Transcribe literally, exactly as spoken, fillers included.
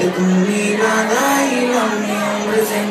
de tu mirada y la mía, hombre, se